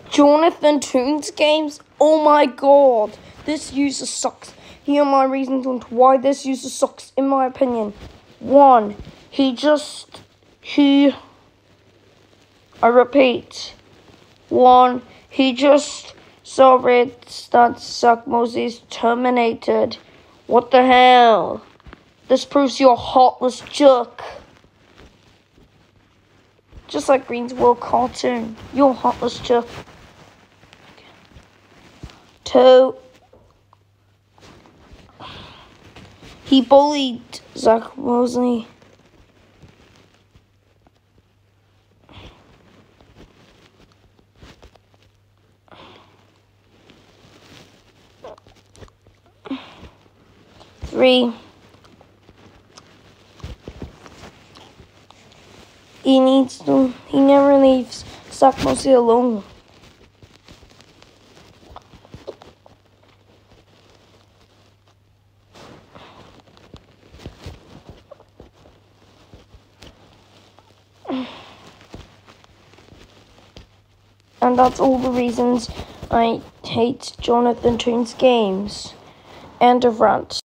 Johnathan Toons games? Oh my god, this user sucks. Here are my reasons on why this user sucks, in my opinion. 1. I repeat. 1. He just celebrates that Zach Mosey's terminated. What the hell? This proves you're a heartless jerk. Just like Green's World cartoon. You're a heartless jerk. 2. He bullied Zach Mosley. 3. He never leaves Zach Mosley alone. And that's all the reasons I hate Johnathan Toons games. End of rant.